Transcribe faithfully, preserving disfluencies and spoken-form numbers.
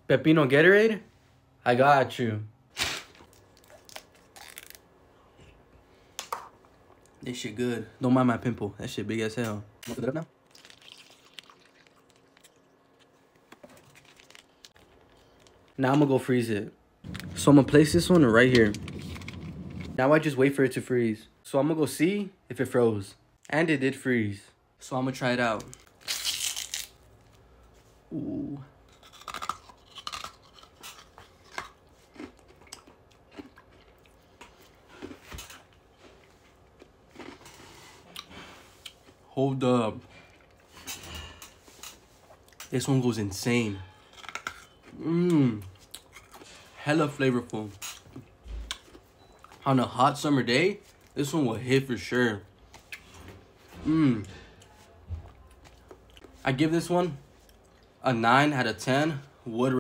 Pepino Gatorade? I got you. This shit good. Don't mind my pimple. That shit big as hell. Fill it up now. Now I'm gonna go freeze it. So I'm gonna place this one right here. Now I just wait for it to freeze. So I'm gonna go see if it froze. And it did freeze. So I'm gonna try it out. Ooh. Hold up. This one goes insane. Mmm. Hella flavorful. On a hot summer day, this one will hit for sure. Mmm. I give this one a nine out of ten. Would